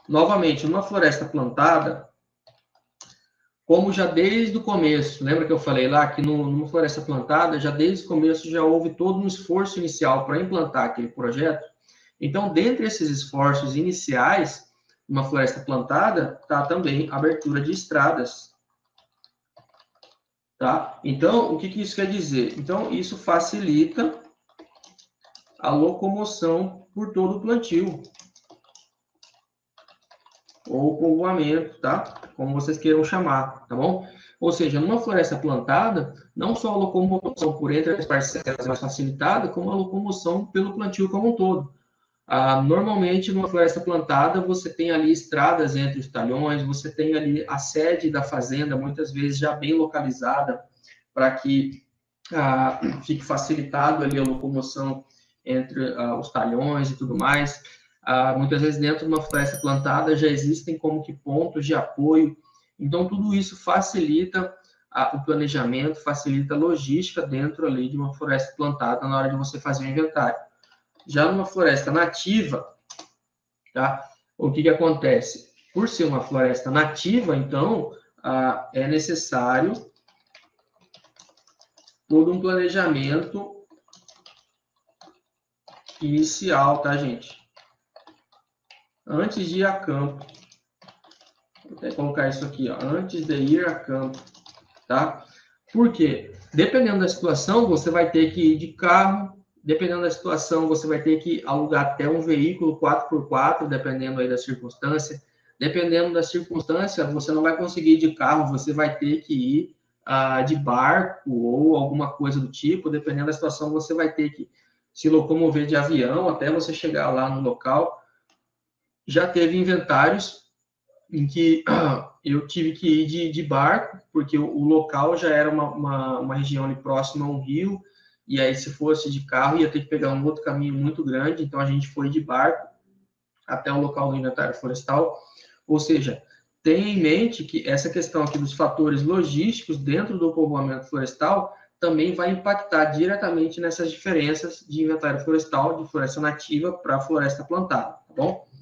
Novamente, numa floresta plantada, como já desde o começo, lembra que eu falei lá que numa floresta plantada, já desde o começo já houve todo um esforço inicial para implantar aquele projeto. Então, dentre esses esforços iniciais, numa floresta plantada, está também a abertura de estradas. Tá? Então, o que isso quer dizer? Então, isso facilita a locomoção por todo o plantio. Ou povoamento, tá? Como vocês queiram chamar, tá bom? Ou seja, numa floresta plantada, não só a locomoção por entre as parcelas é mais facilitada, como a locomoção pelo plantio como um todo. Normalmente, numa floresta plantada, você tem ali estradas entre os talhões, você tem ali a sede da fazenda, muitas vezes já bem localizada, para que fique facilitado ali a locomoção entre os talhões e tudo mais. Muitas vezes dentro de uma floresta plantada já existem como que pontos de apoio. Então, tudo isso facilita o planejamento, facilita a logística dentro ali de uma floresta plantada na hora de você fazer o inventário. Já numa floresta nativa, tá? O que acontece? Por ser uma floresta nativa, então, é necessário todo um planejamento inicial, tá, gente? Antes de ir a campo. Vou até colocar isso aqui, ó. Antes de ir a campo, tá? Por quê? Dependendo da situação, você vai ter que ir de carro. Dependendo da situação, você vai ter que alugar até um veículo 4x4, dependendo aí da circunstância. Dependendo da circunstância, você não vai conseguir ir de carro, você vai ter que ir de barco ou alguma coisa do tipo. Dependendo da situação, você vai ter que se locomover de avião até você chegar lá no local. Já teve inventários em que eu tive que ir de barco, porque o local já era uma região ali próxima a um rio, e aí se fosse de carro ia ter que pegar um outro caminho muito grande, então a gente foi de barco até o local do inventário florestal. Ou seja, tenha em mente que essa questão aqui dos fatores logísticos dentro do povoamento florestal também vai impactar diretamente nessas diferenças de inventário florestal, de floresta nativa para floresta plantada, tá bom?